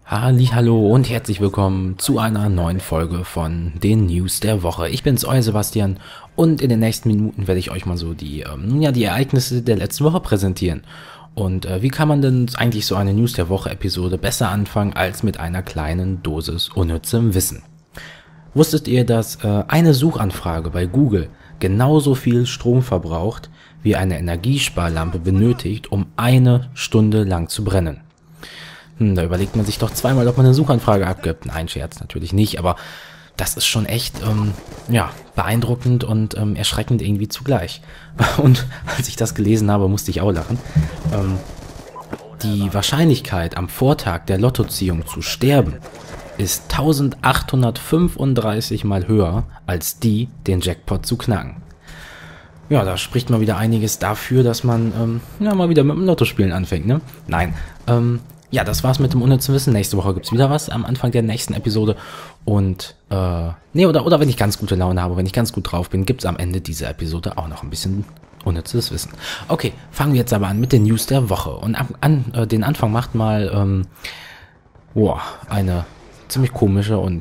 Hallo und herzlich willkommen zu einer neuen Folge von den News der Woche. Ich bin's, euer Sebastian, und in den nächsten Minuten werde ich euch mal so die Ereignisse der letzten Woche präsentieren. Und wie kann man denn eigentlich so eine News der Woche Episode besser anfangen als mit einer kleinen Dosis unnützem Wissen? Wusstet ihr, dass eine Suchanfrage bei Google genauso viel Strom verbraucht, wie eine Energiesparlampe benötigt, um eine Stunde lang zu brennen? Da überlegt man sich doch zweimal, ob man eine Suchanfrage abgibt. Nein, Scherz, natürlich nicht, aber das ist schon echt, beeindruckend und erschreckend irgendwie zugleich. Und als ich das gelesen habe, musste ich auch lachen. Die Wahrscheinlichkeit, am Vortag der Lottoziehung zu sterben, ist 1835 mal höher, als die, den Jackpot zu knacken. Ja, da spricht mal wieder einiges dafür, dass man mal wieder mit dem Lottospielen anfängt, ne? Nein, ja, das war's mit dem unnützen Wissen. Nächste Woche gibt's wieder was am Anfang der nächsten Episode. Und, oder wenn ich ganz gute Laune habe, wenn ich ganz gut drauf bin, gibt's am Ende dieser Episode auch noch ein bisschen unnützes Wissen. Okay, fangen wir jetzt aber an mit den News der Woche. Und den Anfang macht mal, eine ziemlich komische und,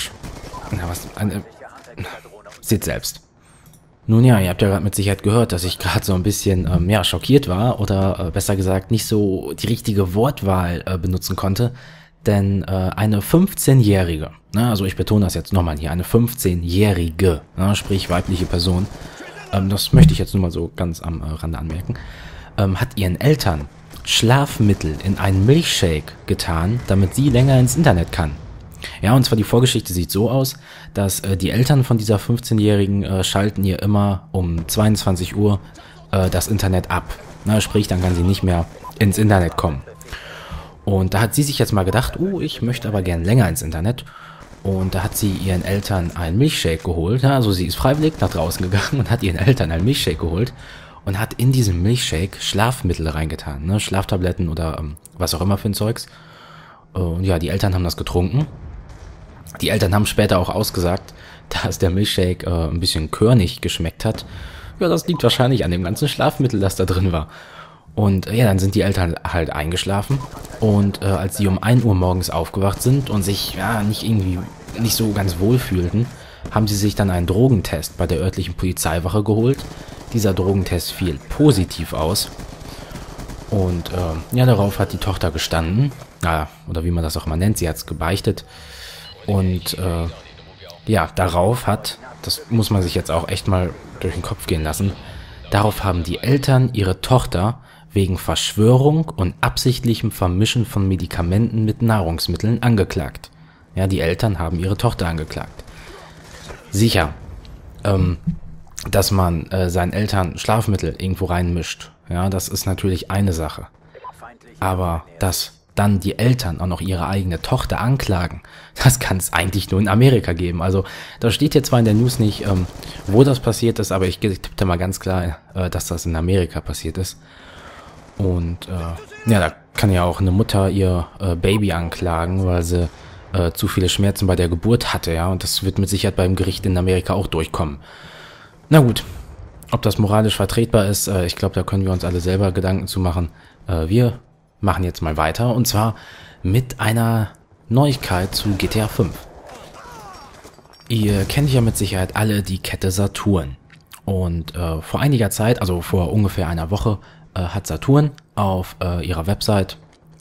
seht selbst. Nun ja, ihr habt ja gerade mit Sicherheit gehört, dass ich gerade so ein bisschen, schockiert war oder besser gesagt nicht so die richtige Wortwahl benutzen konnte, denn eine 15-Jährige, also ich betone das jetzt nochmal hier, eine 15-Jährige, sprich weibliche Person, das möchte ich jetzt nur mal so ganz am Rande anmerken, hat ihren Eltern Schlafmittel in einen Milchshake getan, damit sie länger ins Internet kann. Ja, und zwar die Vorgeschichte sieht so aus, dass die Eltern von dieser 15-Jährigen schalten ihr immer um 22 Uhr das Internet ab. Sprich, dann kann sie nicht mehr ins Internet kommen. Und da hat sie sich jetzt mal gedacht, ich möchte aber gern länger ins Internet. Und da hat sie ihren Eltern einen Milchshake geholt. Also sie ist freiwillig nach draußen gegangen und hat ihren Eltern einen Milchshake geholt und hat in diesen Milchshake Schlafmittel reingetan. Schlaftabletten oder was auch immer für ein Zeugs. Und ja, die Eltern haben das getrunken. Die Eltern haben später auch ausgesagt, dass der Milchshake ein bisschen körnig geschmeckt hat. Ja, das liegt wahrscheinlich an dem ganzen Schlafmittel, das da drin war. Und dann sind die Eltern halt eingeschlafen. Und als sie um 1 Uhr morgens aufgewacht sind und sich nicht so ganz wohl fühlten, haben sie sich dann einen Drogentest bei der örtlichen Polizeiwache geholt. Dieser Drogentest fiel positiv aus. Und darauf hat die Tochter gestanden. Oder wie man das auch immer nennt, sie hat es gebeichtet. Und darauf das muss man sich jetzt auch echt mal durch den Kopf gehen lassen, darauf haben die Eltern ihre Tochter wegen Verschwörung und absichtlichem Vermischen von Medikamenten mit Nahrungsmitteln angeklagt. Ja, die Eltern haben ihre Tochter angeklagt. Sicher, dass man seinen Eltern Schlafmittel irgendwo reinmischt, ja, das ist natürlich eine Sache. Aber dass dann die Eltern auch noch ihre eigene Tochter anklagen, das kann es eigentlich nur in Amerika geben. Also da steht jetzt zwar in der News nicht, wo das passiert ist, aber ich tippe mal ganz klar, dass das in Amerika passiert ist. Und da kann ja auch eine Mutter ihr Baby anklagen, weil sie zu viele Schmerzen bei der Geburt hatte, ja, und das wird mit Sicherheit beim Gericht in Amerika auch durchkommen. Na gut, ob das moralisch vertretbar ist, ich glaube, da können wir uns alle selber Gedanken zu machen. Wir machen jetzt mal weiter, und zwar mit einer Neuigkeit zu GTA 5. Ihr kennt ja mit Sicherheit alle die Kette Saturn. Und vor einiger Zeit, also vor ungefähr einer Woche, hat Saturn auf ihrer Website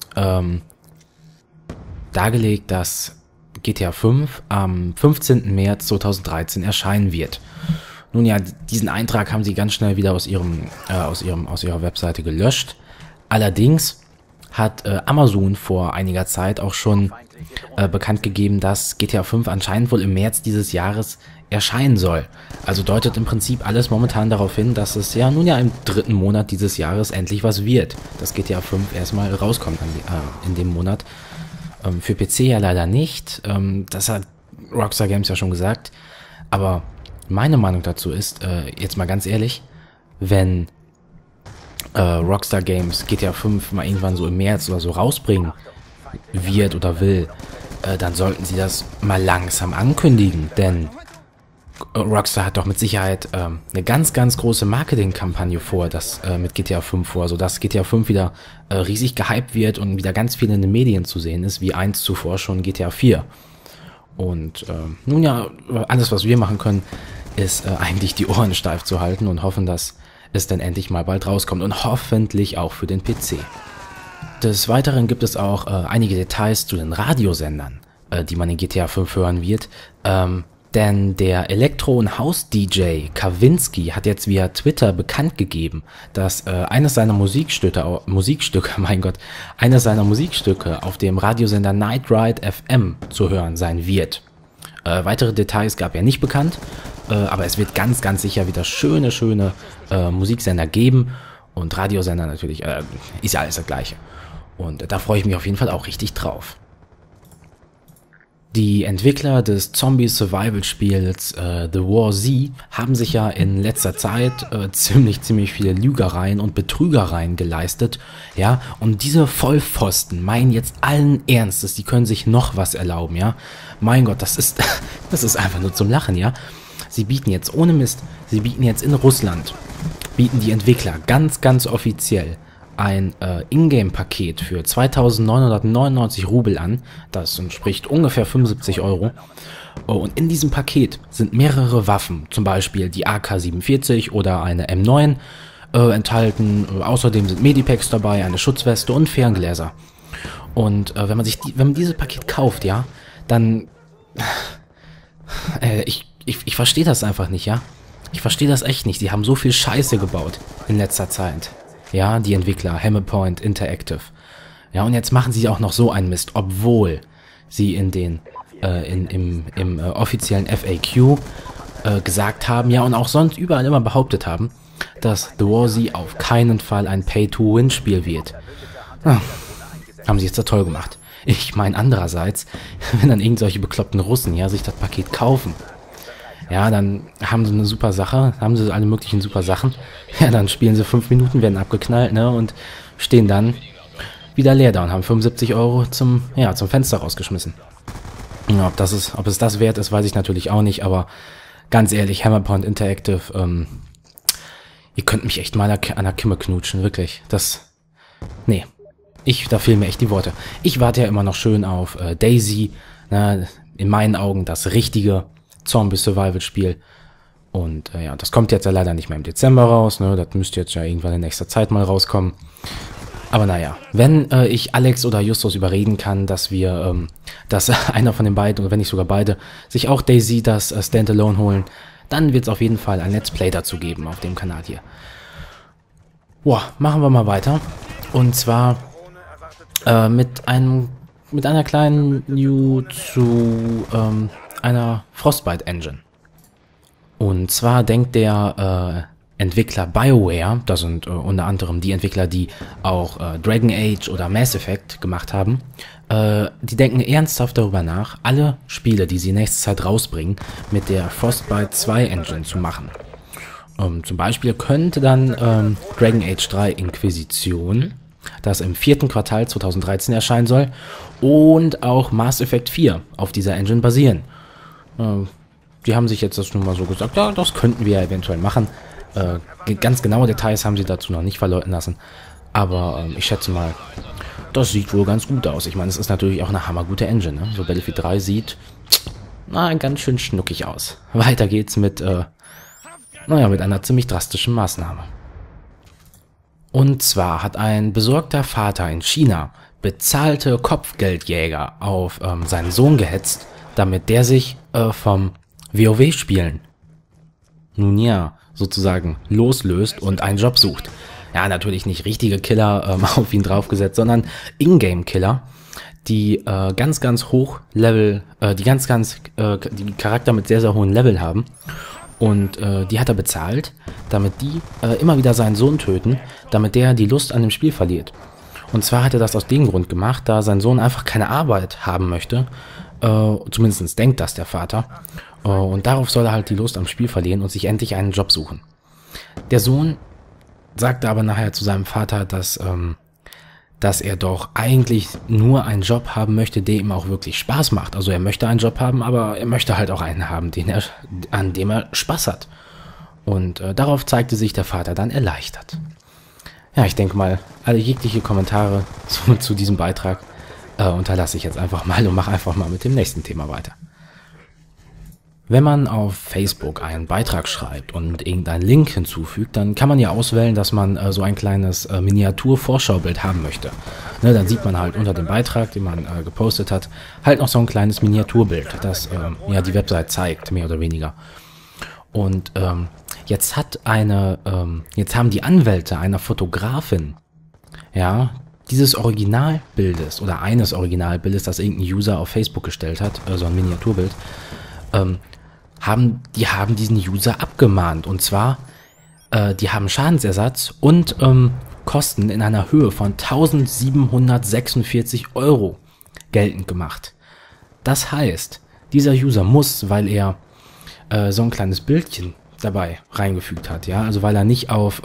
dargelegt, dass GTA 5 am 15. März 2013 erscheinen wird. Nun ja, diesen Eintrag haben sie ganz schnell wieder aus ihrer Webseite gelöscht. Allerdings hat Amazon vor einiger Zeit auch schon bekannt gegeben, dass GTA 5 anscheinend wohl im März dieses Jahres erscheinen soll. Also deutet im Prinzip alles momentan darauf hin, dass es im 3. Monat dieses Jahres endlich was wird. Dass GTA 5 erstmal rauskommt in dem Monat. Für PC ja leider nicht. Das hat Rockstar Games ja schon gesagt. Aber meine Meinung dazu ist, jetzt mal ganz ehrlich, wenn Rockstar Games GTA 5 mal irgendwann so im März oder so rausbringen wird oder will, dann sollten sie das mal langsam ankündigen, denn Rockstar hat doch mit Sicherheit eine ganz, ganz große Marketingkampagne vor, das mit GTA 5 vor, sodass GTA 5 wieder riesig gehypt wird und wieder ganz viel in den Medien zu sehen ist, wie einst zuvor schon GTA 4. Und nun ja, alles, was wir machen können, ist eigentlich die Ohren steif zu halten und hoffen, dass es dann endlich mal bald rauskommt und hoffentlich auch für den PC. Des Weiteren gibt es auch einige Details zu den Radiosendern, die man in GTA 5 hören wird. Denn der Elektro- und House-DJ Kawinski hat jetzt via Twitter bekannt gegeben, dass eines seiner Musikstücke auf dem Radiosender Night Ride FM zu hören sein wird. Weitere Details gab er nicht bekannt, aber es wird ganz, ganz sicher wieder schöne Musiksender geben und Radiosender natürlich, ist ja alles das Gleiche. Und da freue ich mich auf jeden Fall auch richtig drauf. Die Entwickler des Zombie-Survival-Spiels The War Z haben sich ja in letzter Zeit ziemlich viele Lügereien und Betrügereien geleistet, ja, und diese Vollpfosten meinen jetzt allen Ernstes, die können sich noch was erlauben, ja. Mein Gott, das ist einfach nur zum Lachen, ja. Sie bieten jetzt in Russland, bieten die Entwickler ganz, ganz offiziell ein Ingame-Paket für 2.999 Rubel an. Das entspricht ungefähr 75 Euro. Und in diesem Paket sind mehrere Waffen, zum Beispiel die AK-47 oder eine M9 enthalten. Außerdem sind Medipacks dabei, eine Schutzweste und Ferngläser. Und wenn man dieses Paket kauft, ja, dann ich verstehe das einfach nicht, ja. Ich verstehe das echt nicht. Die haben so viel Scheiße gebaut in letzter Zeit. Ja, die Entwickler, Hammerpoint Interactive. Ja, und jetzt machen sie auch noch so einen Mist, obwohl sie im offiziellen FAQ gesagt haben, ja, und auch sonst überall immer behauptet haben, dass The War Z auf keinen Fall ein Pay-to-Win-Spiel wird. Haben sie jetzt da toll gemacht. Ich meine, andererseits, wenn dann irgendwelche bekloppten Russen, ja, sich das Paket kaufen, ja, dann haben sie eine super Sache, haben sie alle möglichen super Sachen. Ja, dann spielen sie 5 Minuten, werden abgeknallt, ne, und stehen dann wieder leer da und haben 75 Euro zum Fenster rausgeschmissen. Ja, ob es das wert ist, weiß ich natürlich auch nicht, aber ganz ehrlich, Hammerpoint Interactive, ihr könnt mich echt mal an der Kimme knutschen, wirklich. Da fehlen mir echt die Worte. Ich warte ja immer noch schön auf DayZ, ne, in meinen Augen das richtige Zombie-Survival-Spiel. Und ja, das kommt jetzt ja leider nicht mehr im Dezember raus, ne? Das müsste jetzt ja irgendwann in nächster Zeit mal rauskommen. Aber naja, wenn ich Alex oder Justus überreden kann, dass einer von den beiden, oder wenn nicht sogar beide, sich auch DayZ das Standalone holen, dann wird es auf jeden Fall ein Let's Play dazu geben auf dem Kanal hier. Boah, machen wir mal weiter. Und zwar mit einer kleinen News zu einer Frostbite Engine. Und zwar denkt der Entwickler BioWare, das sind unter anderem die Entwickler, die auch Dragon Age oder Mass Effect gemacht haben, die denken ernsthaft darüber nach, alle Spiele, die sie in nächster Zeit rausbringen, mit der Frostbite 2 Engine zu machen. Zum Beispiel könnte dann Dragon Age 3 Inquisition, das im 4. Quartal 2013 erscheinen soll, und auch Mass Effect 4 auf dieser Engine basieren. Die haben sich jetzt das nun mal so gesagt, ja, das könnten wir ja eventuell machen. Ganz genaue Details haben sie dazu noch nicht verlauten lassen. Aber ich schätze mal, das sieht wohl ganz gut aus. Ich meine, es ist natürlich auch eine hammergute Engine, ne? So Battlefield 3 sieht ganz schön schnuckig aus. Weiter geht's mit einer ziemlich drastischen Maßnahme. Und zwar hat ein besorgter Vater in China bezahlte Kopfgeldjäger auf seinen Sohn gehetzt, damit der sich vom WoW-Spielen sozusagen loslöst und einen Job sucht. Ja, natürlich nicht richtige Killer auf ihn draufgesetzt, sondern Ingame-Killer, die ganz hoch Level, die Charakter mit sehr hohen Level haben. Und die hat er bezahlt, damit die immer wieder seinen Sohn töten, damit der die Lust an dem Spiel verliert. Und zwar hat er das aus dem Grund gemacht, da sein Sohn einfach keine Arbeit haben möchte. Zumindest denkt das der Vater. Und darauf soll er halt die Lust am Spiel verlieren und sich endlich einen Job suchen. Der Sohn sagte aber nachher zu seinem Vater, dass dass er doch eigentlich nur einen Job haben möchte, der ihm auch wirklich Spaß macht. Also er möchte einen Job haben, aber er möchte halt auch einen haben, an dem er Spaß hat. Und darauf zeigte sich der Vater dann erleichtert. Ja, ich denke mal, alle jegliche Kommentare zu diesem Beitrag unterlasse ich jetzt einfach mal und mache einfach mal mit dem nächsten Thema weiter. Wenn man auf Facebook einen Beitrag schreibt und irgendeinen Link hinzufügt, dann kann man ja auswählen, dass man so ein kleines Miniatur-Vorschaubild haben möchte. Ne, dann sieht man halt unter dem Beitrag, den man gepostet hat, halt noch so ein kleines Miniaturbild, das ja die Website zeigt, mehr oder weniger. Und jetzt haben die Anwälte einer Fotografin, ja, dieses Originalbildes oder eines Originalbildes, das irgendein User auf Facebook gestellt hat, so ein Miniaturbild, haben diesen User abgemahnt. Und zwar, die haben Schadensersatz und Kosten in einer Höhe von 1.746 € geltend gemacht. Das heißt, dieser User muss, weil er so ein kleines Bildchen dabei reingefügt hat, ja, also weil er nicht auf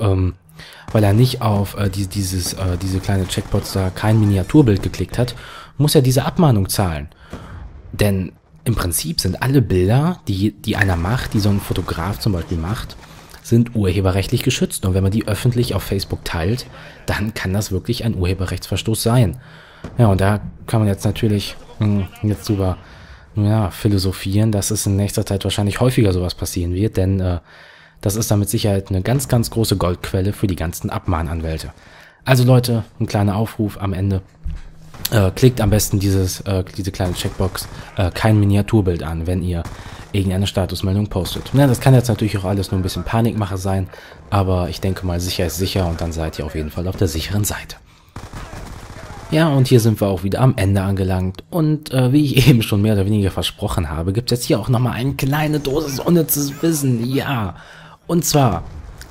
diese kleine Checkbox da kein Miniaturbild geklickt hat, muss er diese Abmahnung zahlen. Denn im Prinzip sind alle Bilder, die einer macht, die so ein Fotograf zum Beispiel macht, sind urheberrechtlich geschützt. Und wenn man die öffentlich auf Facebook teilt, dann kann das wirklich ein Urheberrechtsverstoß sein. Ja, und da kann man jetzt natürlich jetzt drüber philosophieren, dass es in nächster Zeit wahrscheinlich häufiger sowas passieren wird, denn das ist dann mit Sicherheit eine ganz, ganz große Goldquelle für die ganzen Abmahnanwälte. Also Leute, ein kleiner Aufruf am Ende. Klickt am besten diese kleine Checkbox kein Miniaturbild an, wenn ihr irgendeine Statusmeldung postet. Ja, das kann jetzt natürlich auch alles nur ein bisschen Panikmache sein, aber ich denke mal, sicher ist sicher und dann seid ihr auf jeden Fall auf der sicheren Seite. Ja, und hier sind wir auch wieder am Ende angelangt und wie ich eben schon mehr oder weniger versprochen habe, gibt es jetzt hier auch nochmal eine kleine Dosis unnützes Wissen, ja. Und zwar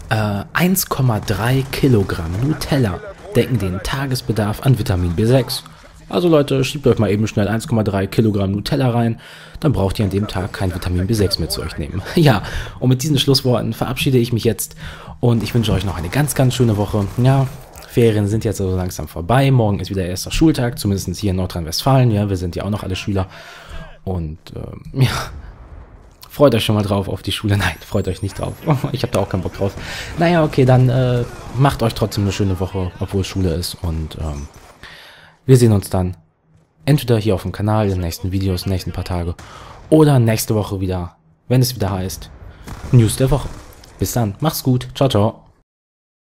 1,3 Kilogramm Nutella decken den Tagesbedarf an Vitamin B6. Also Leute, schiebt euch mal eben schnell 1,3 Kilogramm Nutella rein, dann braucht ihr an dem Tag kein Vitamin B6 mit zu euch nehmen. Ja, und mit diesen Schlussworten verabschiede ich mich jetzt und ich wünsche euch noch eine ganz, ganz schöne Woche. Ja, Ferien sind jetzt so langsam vorbei, morgen ist wieder erster Schultag, zumindest hier in Nordrhein-Westfalen, ja, wir sind ja auch noch alle Schüler und ja, freut euch schon mal drauf auf die Schule. Nein, freut euch nicht drauf, ich habe da auch keinen Bock drauf. Naja, okay, dann macht euch trotzdem eine schöne Woche, obwohl Schule ist und wir sehen uns dann entweder hier auf dem Kanal in den nächsten Videos, in den nächsten paar Tage oder nächste Woche wieder, wenn es wieder heißt News der Woche. Bis dann, macht's gut, ciao, ciao.